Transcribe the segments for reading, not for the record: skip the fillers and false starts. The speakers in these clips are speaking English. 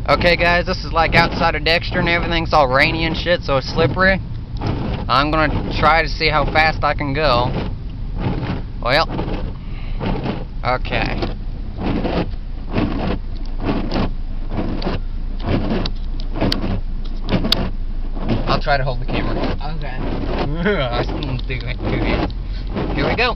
Okay guys, this is like outside of Dexter and everything's all rainy and shit, so it's slippery. I'm gonna try to see how fast I can go. Well, okay. I'll try to hold the camera. Okay. I still do it. Here we go.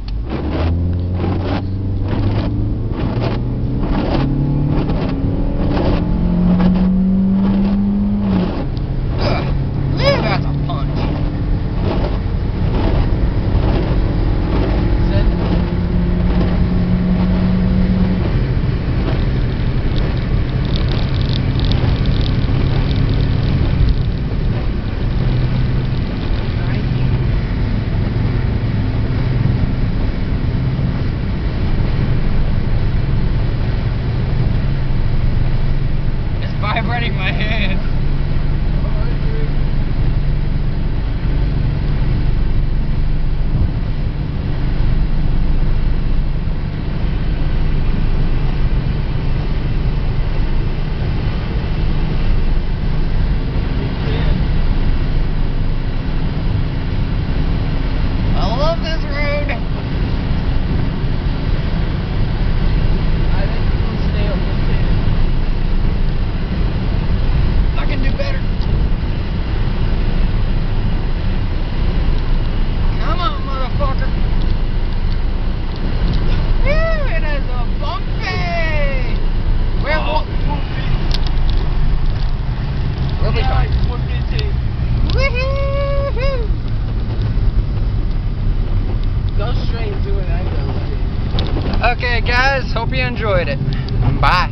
That's a punch. Vibrating my head. I love this road. I think we'll stay up with it. I can do better. Come on, motherfucker. Woo, it is a bumpy. We'll be fine. Woohoo! Go straight to it, I go. Okay, guys, hope you enjoyed it. Bye.